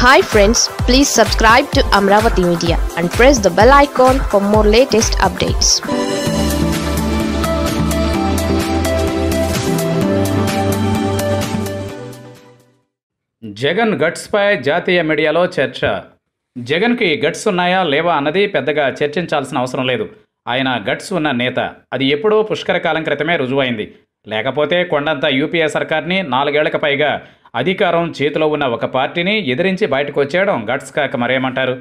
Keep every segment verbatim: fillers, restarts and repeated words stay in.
Hi friends, please subscribe to Amaravathi Media and press the bell icon for more latest updates. Jagan guts పై జాతీయ మీడియాలో చర్చ. జగన్కి guts ఉన్నాయా లేవా అన్నది పెద్దగా చర్చించాల్సిన అవసరం లేదు. ఆయన గట్స్ ఉన్న నేత. అది ఎప్పుడో పుష్కర కాలం క్రితమే రుజువైంది. లేకపోతే కొండంత యూపీఏ సర్కార్ని నాలుగేళ్లకు పైగా అధికారం చేతిలో ఉన్న ఒక పార్టీని ఎదిరించి బయటకు వచ్చేయడం గట్స్ కాక మరేమంటారు?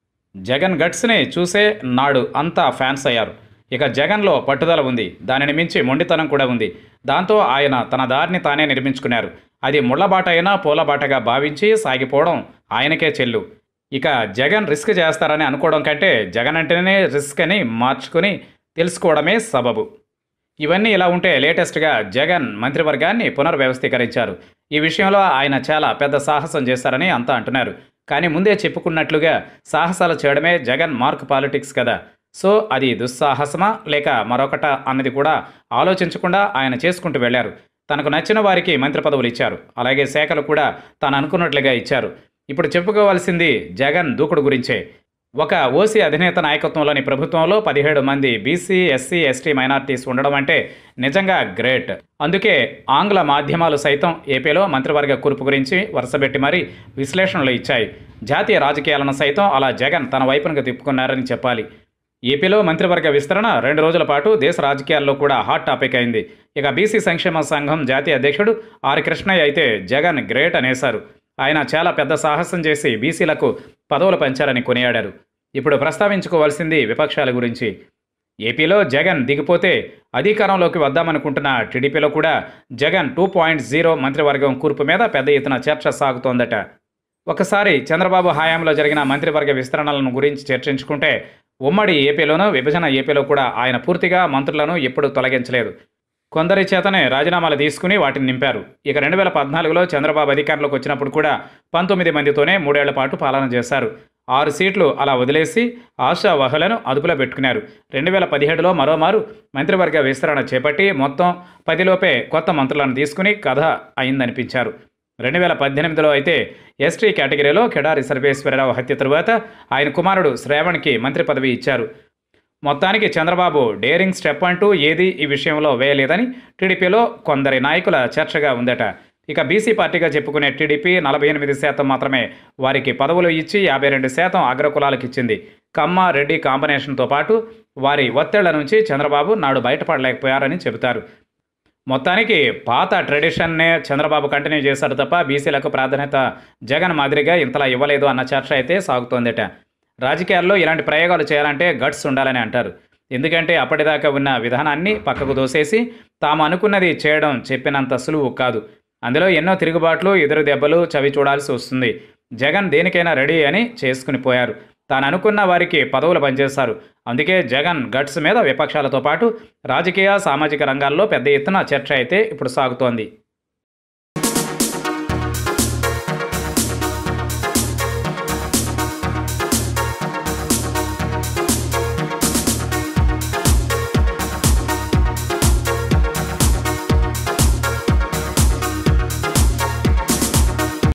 జగన్ గట్స్ని చూసే నాడు అంతా ఫ్యాన్స్ అయ్యారు. ఇక జగన్లో పట్టుదల ఉంది, దానిని మించి మొండితనం కూడా ఉంది. దాంతో ఆయన తన దారిని తానే నిర్మించుకున్నారు. అది ముళ్లబాట అయినా పూలబాటగా భావించి సాగిపోవడం ఆయనకే చెల్లు. ఇక జగన్ రిస్క్ చేస్తారని అనుకోవడం కంటే జగన్ అంటేనే రిస్క్ అని మార్చుకుని తెలుసుకోవడమే సబబు. ఇవన్నీ ఇలా ఉంటే లేటెస్ట్గా జగన్ మంత్రివర్గాన్ని పునర్వ్యవస్థీకరించారు. ఈ విషయంలో ఆయన చాలా పెద్ద సాహసం చేశారని అంతా అంటున్నారు. కానీ ముందే చెప్పుకున్నట్లుగా సాహసాలు చేయడమే జగన్ మార్క్ పాలిటిక్స్ కదా. సో అది దుస్సాహసమా లేక మరొకట అన్నది కూడా ఆలోచించకుండా ఆయన చేసుకుంటూ వెళ్లారు. తనకు నచ్చిన వారికి మంత్రి పదవులు ఇచ్చారు. అలాగే శాఖలు కూడా తాను అనుకున్నట్లుగా ఇచ్చారు. ఇప్పుడు చెప్పుకోవాల్సింది జగన్ దూకుడు గురించే. ఒక ఓసీ అధినేత నాయకత్వంలోని ప్రభుత్వంలో పదిహేడు మంది బీసీ, ఎస్సీ, ఎస్టీ మైనారిటీస్ ఉండడం అంటే నిజంగా గ్రేట్. అందుకే ఆంగ్ల మాధ్యమాలు సైతం ఏపీలో మంత్రివర్గ కూర్పు గురించి వరుసబెట్టి మరీ విశ్లేషణలు ఇచ్చాయి. జాతీయ రాజకీయాలను సైతం అలా జగన్ తన వైపునకు తిప్పుకున్నారని చెప్పాలి. ఏపీలో మంత్రివర్గ విస్తరణ రెండు రోజుల పాటు దేశ రాజకీయాల్లో కూడా హాట్ టాపిక్ అయింది. ఇక బీసీ సంక్షేమ సంఘం జాతీయ అధ్యక్షుడు ఆర్ కృష్ణయ్య అయితే జగన్ గ్రేట్ అనేశారు. ఆయన చాలా పెద్ద సాహసం చేసి బీసీలకు పదవులు పంచారని కొనియాడారు. ఇప్పుడు ప్రస్తావించుకోవాల్సింది విపక్షాల గురించి. ఏపీలో జగన్ దిగిపోతే అధికారంలోకి వద్దామనుకుంటున్న టీడీపీలో కూడా జగన్ టూ పాయింట్ జీరో మంత్రివర్గం కూర్పు మీద పెద్ద ఎత్తున చర్చ సాగుతోందట. ఒకసారి చంద్రబాబు హయాంలో జరిగిన మంత్రివర్గ విస్తరణలను గురించి చర్చించుకుంటే ఉమ్మడి ఏపీలోనూ విభజన ఏపీలో కూడా ఆయన పూర్తిగా మంత్రులను ఎప్పుడూ తొలగించలేదు. కొందరి చేతనే రాజీనామాలు తీసుకుని వాటిని నింపారు. ఇక రెండు వేల పద్నాలుగులో చంద్రబాబు అధికారంలోకి వచ్చినప్పుడు కూడా పంతొమ్మిది మందితోనే మూడేళ్ల పాటు పాలన చేశారు. ఆరు సీట్లు అలా వదిలేసి ఆశావహులను అదుపులో పెట్టుకున్నారు. రెండు వేల పదిహేడులో మరోమారు మంత్రివర్గ విస్తరణ చేపట్టి మొత్తం పదిలోపే కొత్త మంత్రులను తీసుకుని కథ అయిందనిపించారు. రెండు వేల పద్దెనిమిదిలో అయితే ఎస్టీ కేటగిరీలో కెడారి సర్వేశ్వరరావు హత్య తరువాత ఆయన కుమారుడు శ్రావణ్కి మంత్రి పదవి ఇచ్చారు. మొత్తానికి చంద్రబాబు డేరింగ్ స్టెప్ అంటూ ఏది ఈ విషయంలో వేయలేదని టీడీపీలో కొందరి నాయకుల చర్చగా ఉందట. ఇక బీసీ పార్టీగా చెప్పుకునే టీడీపీ నలభై ఎనిమిది శాతం మాత్రమే వారికి పదవులు ఇచ్చి యాభై రెండు శాతం అగ్రకులాలకు ఇచ్చింది. కమ్మ, రెడ్డి కాంబినేషన్తో పాటు వారి ఒత్తిళ్ల నుంచి చంద్రబాబు నాడు బయటపడలేకపోయారని చెబుతారు. మొత్తానికి పాత ట్రెడిషన్నే చంద్రబాబు కంటిన్యూ చేశారు తప్ప బీసీలకు ప్రాధాన్యత జగన్ మాదిరిగా ఇంతలా ఇవ్వలేదు అన్న చర్చ అయితే సాగుతోందట. రాజకీయాల్లో ఇలాంటి ప్రయోగాలు చేయాలంటే గట్స్ ఉండాలని అంటారు. ఎందుకంటే అప్పటిదాకా ఉన్న విధానాన్ని పక్కకు దోసేసి తాము అనుకున్నది చేయడం చెప్పినంత సులువు కాదు. అందులో ఎన్నో తిరుగుబాట్లు, ఎదురు దెబ్బలు చవి చూడాల్సి వస్తుంది. జగన్ దేనికైనా రెడీ అని చేసుకుని పోయారు. తాను అనుకున్న వారికి పదవులు పనిచేశారు. అందుకే జగన్ గట్స్ మీద విపక్షాలతో పాటు రాజకీయ, సామాజిక రంగాల్లో పెద్ద ఎత్తున చర్చ అయితే ఇప్పుడు సాగుతోంది.